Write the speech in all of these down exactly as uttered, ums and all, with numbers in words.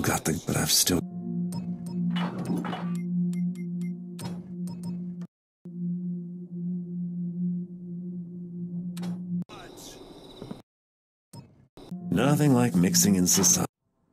got the... but I've still... Nothing like mixing in society.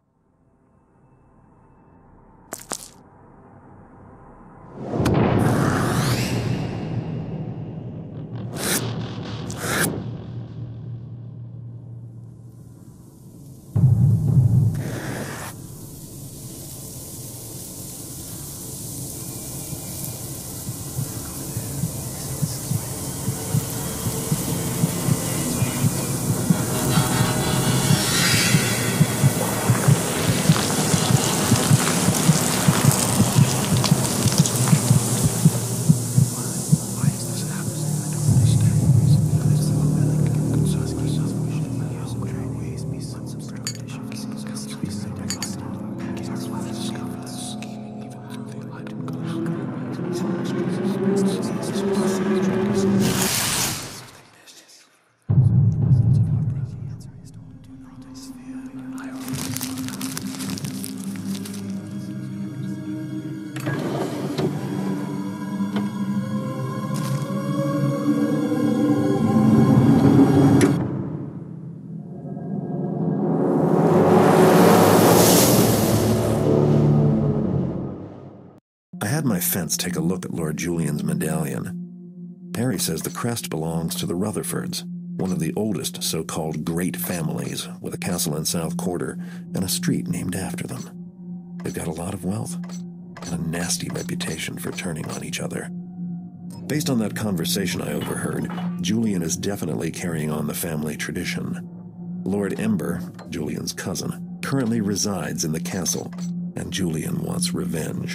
My fence take a look at Lord Julian's medallion. Perry says the crest belongs to the Rutherfords, one of the oldest so-called great families, with a castle in South Quarter and a street named after them. They've got a lot of wealth and a nasty reputation for turning on each other. Based on that conversation I overheard, Julian is definitely carrying on the family tradition. Lord Ember, Julian's cousin, currently resides in the castle, and Julian wants revenge.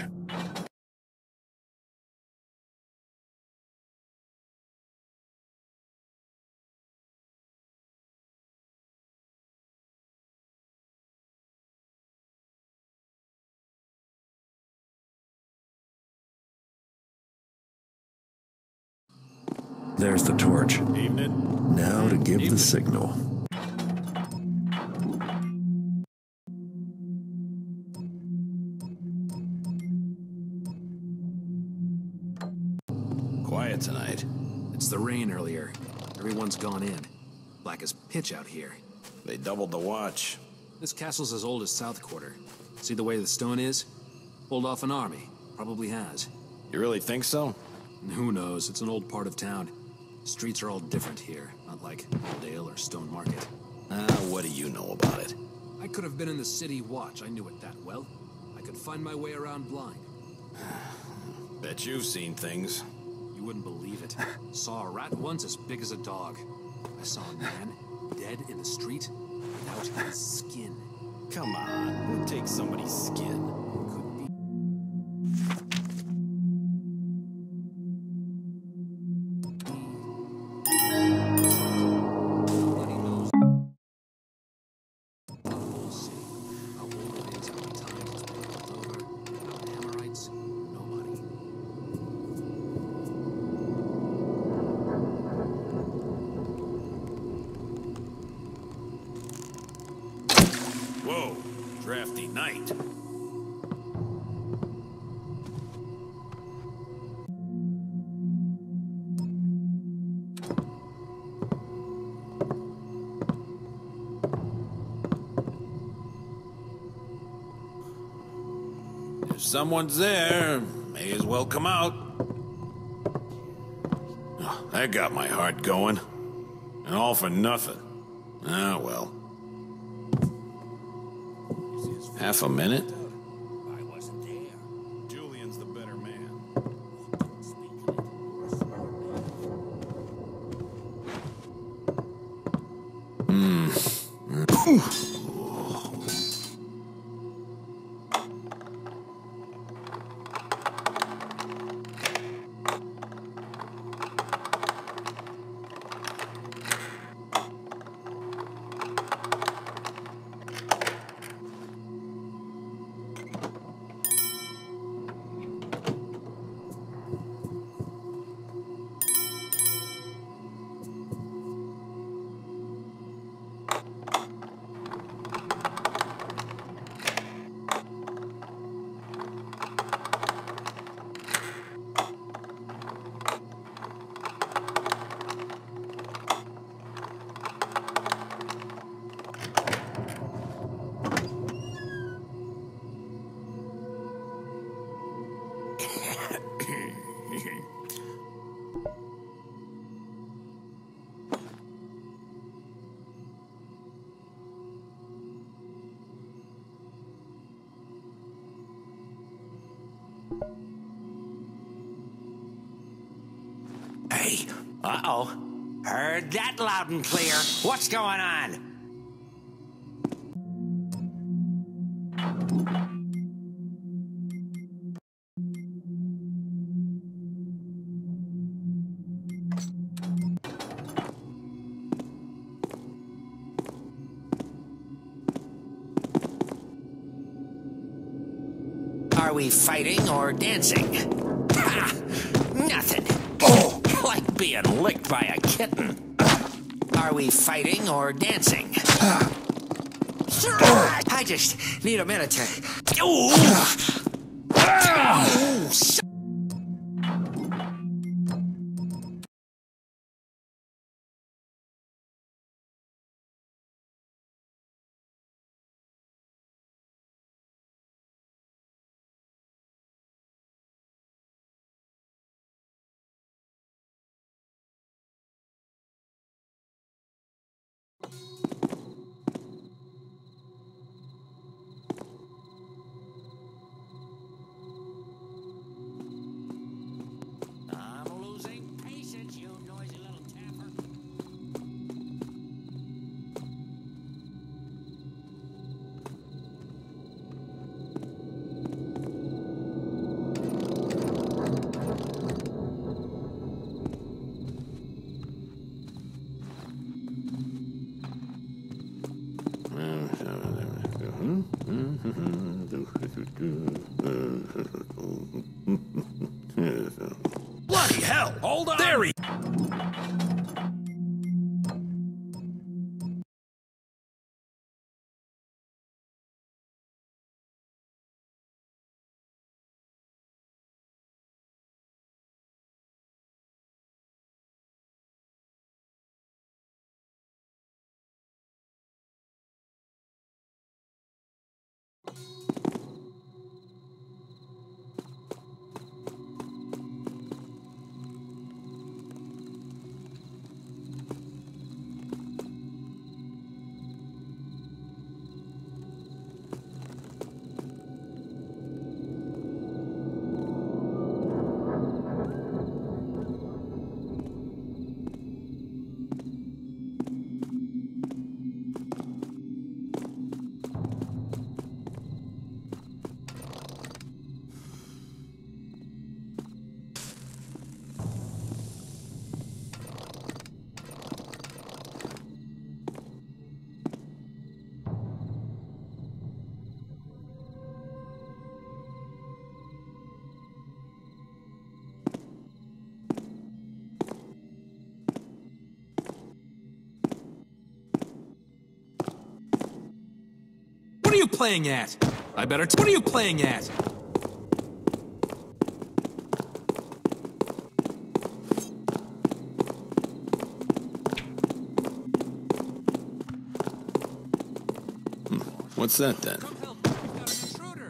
There's the torch. Evening. Now to give Evening. the signal. Quiet tonight. It's the rain earlier. Everyone's gone in. Black as pitch out here. They doubled the watch. This castle's as old as South Quarter. See the way the stone is? Pulled off an army. Probably has. You really think so? And who knows? It's an old part of town. Streets are all different here, not like Dale or Stone Market. Ah, what do you know about it? I could have been in the city watch. I knew it that well. I could find my way around blind. Bet you've seen things. You wouldn't believe it. Saw a rat once as big as a dog. I saw a man dead in the street without his skin. Come on, who takes somebody's skin? Could be. Nobody knows. The whole city. How old it is, how many times it's been built over. About the Amorites. Nobody. Whoa, drafty night. If someone's there, may as well come out. Oh, that got my heart going. And all for nothing. Ah, well. Half a minute? I wasn't there. Julian's the better man. Hmm. Hey, uh-oh. Heard that loud and clear. What's going on? Are we fighting or dancing? Ha! Nothing. Oh, like being licked by a kitten. Are we fighting or dancing? I just need a minute to... Ooh. Oh, I'm losing patience, you noisy little tapper. Bloody hell! Hold on! There he... What are you playing at? I better... T what are you playing at? What's that then? Come help me. We've got an intruder.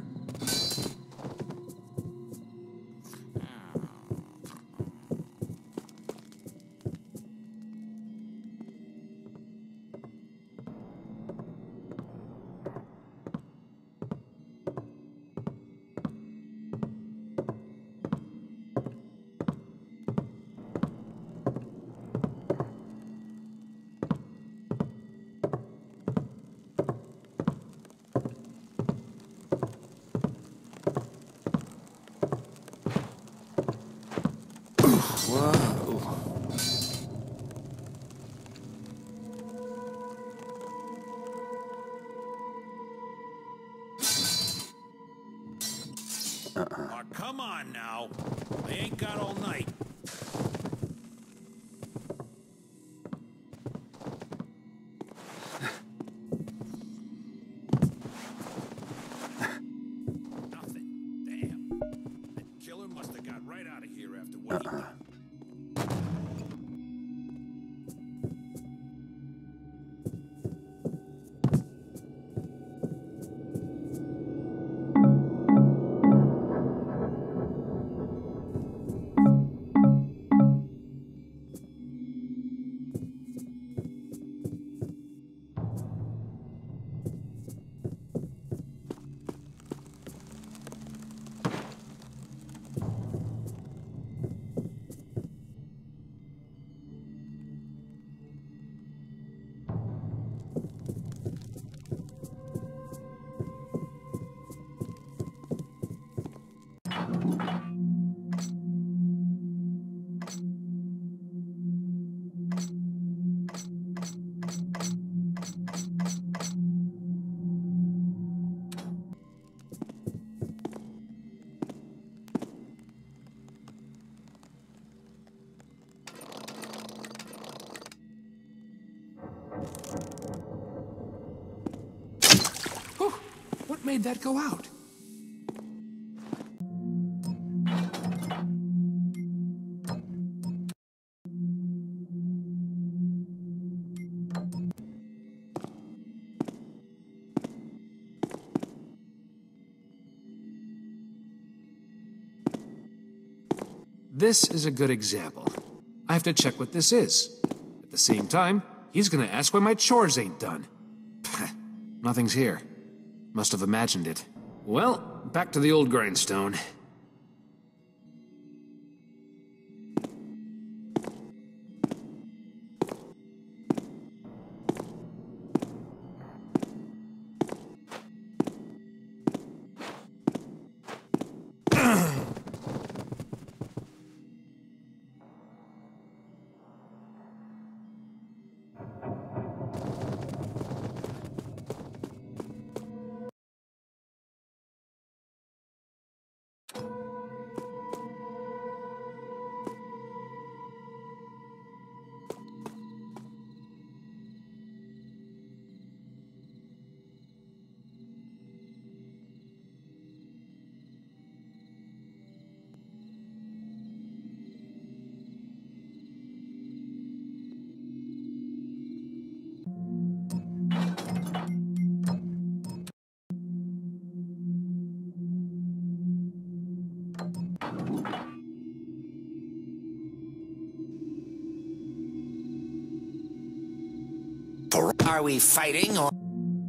Oh, come on now. I ain't got all night. Nothing. Damn. That killer must have got right out of here after what he done. made that go out? This is a good example. I have to check what this is. At the same time, he's gonna ask why my chores ain't done. Nothing's here. Must have imagined it. Well, back to the old grindstone. Are we fighting or...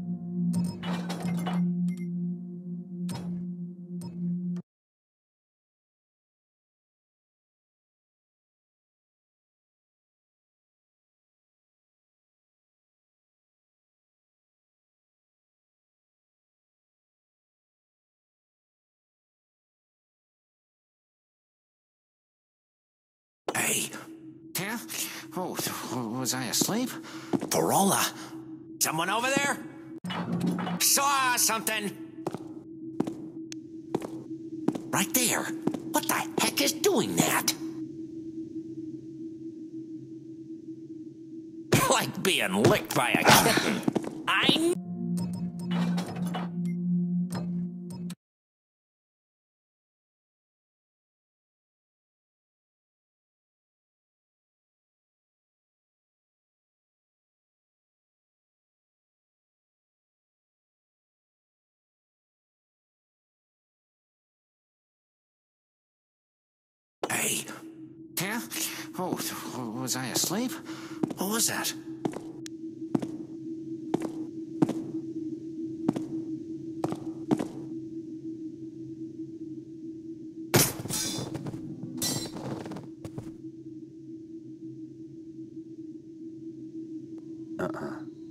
Hey. Yeah? Oh, was I asleep? Farola! Someone over there? Saw something! Right there. What the heck is doing that? Like being licked by a kitten. I... Hey. Yeah? Oh, was I asleep? What was that? Uh-uh.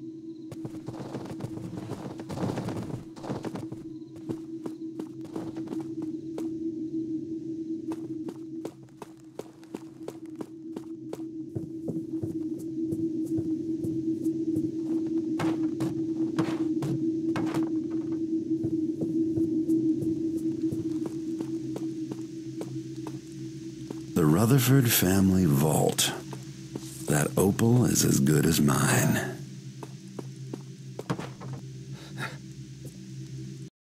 The Rutherford family vault. That opal is as good as mine.